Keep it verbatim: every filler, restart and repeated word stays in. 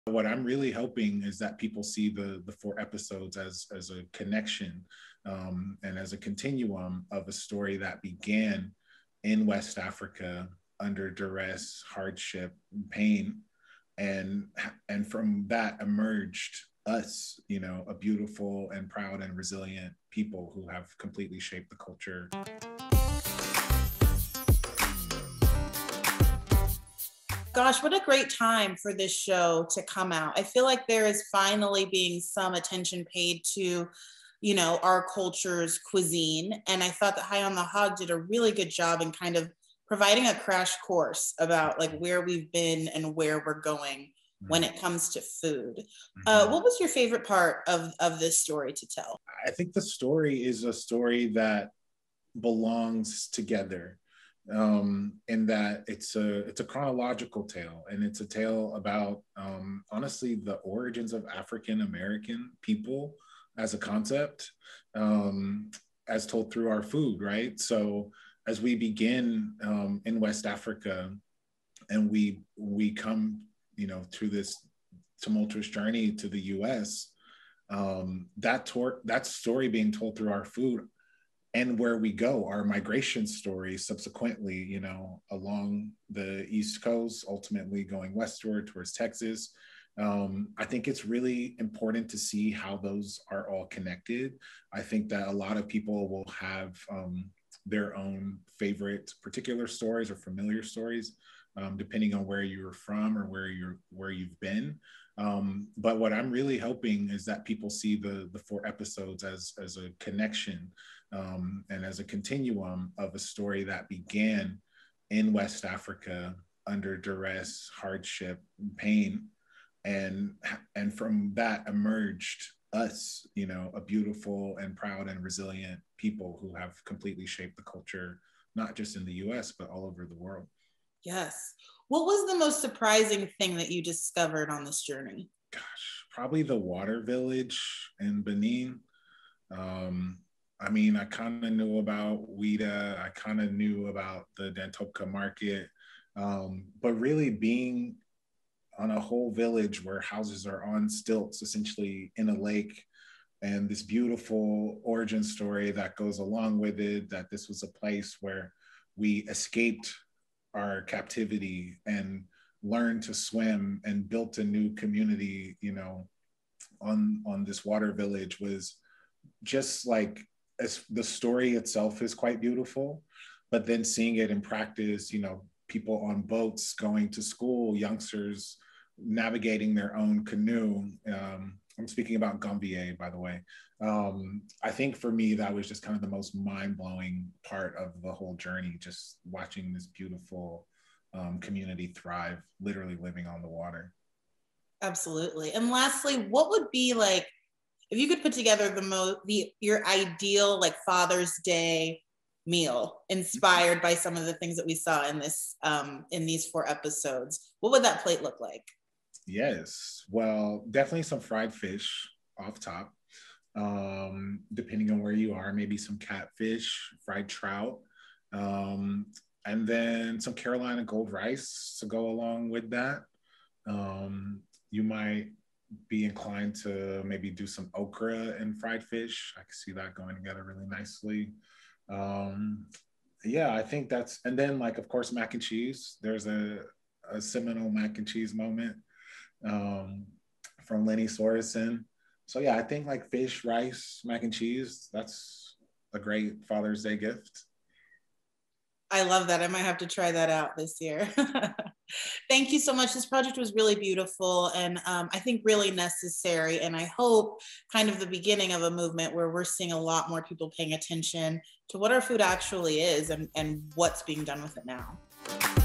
What I'm really hoping is that people see the the four episodes as as a connection um, and as a continuum of a story that began in West Africa under duress, hardship, and pain, and and from that emerged us, you know, a beautiful and proud and resilient people who have completely shaped the culture. Gosh, what a great time for this show to come out. I feel like there is finally being some attention paid to, you know, our culture's cuisine. And I thought that High on the Hog did a really good job in kind of providing a crash course about like where we've been and where we're going when it comes to food. Uh, what was your favorite part of, of this story to tell? I think the story is a story that belongs together. Um, in that it's a it's a chronological tale, and it's a tale about um, honestly the origins of African American people as a concept, um, as told through our food, right? So as we begin um, in West Africa, and we we come, you know, through this tumultuous journey to the U S, um, that tor- that story being told through our food. And where we go, our migration story subsequently, you know, along the East Coast, ultimately going westward towards Texas. Um, I think it's really important to see how those are all connected. I think that a lot of people will have um, their own favorite particular stories or familiar stories, um, depending on where you're from or where you're where you've been. Um, but what I'm really hoping is that people see the the four episodes as as a connection um, and as a continuum of a story that began in West Africa under duress, hardship, and pain, and and from that emerged us, you know, a beautiful and proud and resilient people who have completely shaped the culture, not just in the U S but all over the world. Yes. What was the most surprising thing that you discovered on this journey? Gosh, probably the water village in Benin. Um, I mean, I kind of knew about Ouida. I kind of knew about the Dantopka market. Um, but really being on a whole village where houses are on stilts, essentially in a lake, and this beautiful origin story that goes along with it, that this was a place where we escaped our captivity and learned to swim and built a new community, you know, on on this water village, was just like, as the story itself is quite beautiful, but then seeing it in practice, you know, people on boats going to school, youngsters navigating their own canoe. Um, I'm speaking about Gambier, by the way. Um, I think for me, that was just kind of the most mind-blowing part of the whole journey, just watching this beautiful um, community thrive, literally living on the water. Absolutely. And lastly, what would be like, if you could put together the most, the your ideal like Father's Day meal inspired by some of the things that we saw in this um, in these four episodes, what would that plate look like? Yes, well, definitely some fried fish off top. Um, depending on where you are, maybe some catfish, fried trout, um, and then some Carolina gold rice to go along with that. Um, you might be inclined to maybe do some okra and fried fish. I can see that going together really nicely. Um, yeah, I think that's, and then like, of course, mac and cheese. There's a, a seminal mac and cheese moment um, from Lenny Sorensen. So yeah, I think like fish, rice, mac and cheese, that's a great Father's Day gift. I love that. I might have to try that out this year. Thank you so much. This project was really beautiful and um, I think really necessary. And I hope kind of the beginning of a movement where we're seeing a lot more people paying attention to what our food actually is and, and what's being done with it now.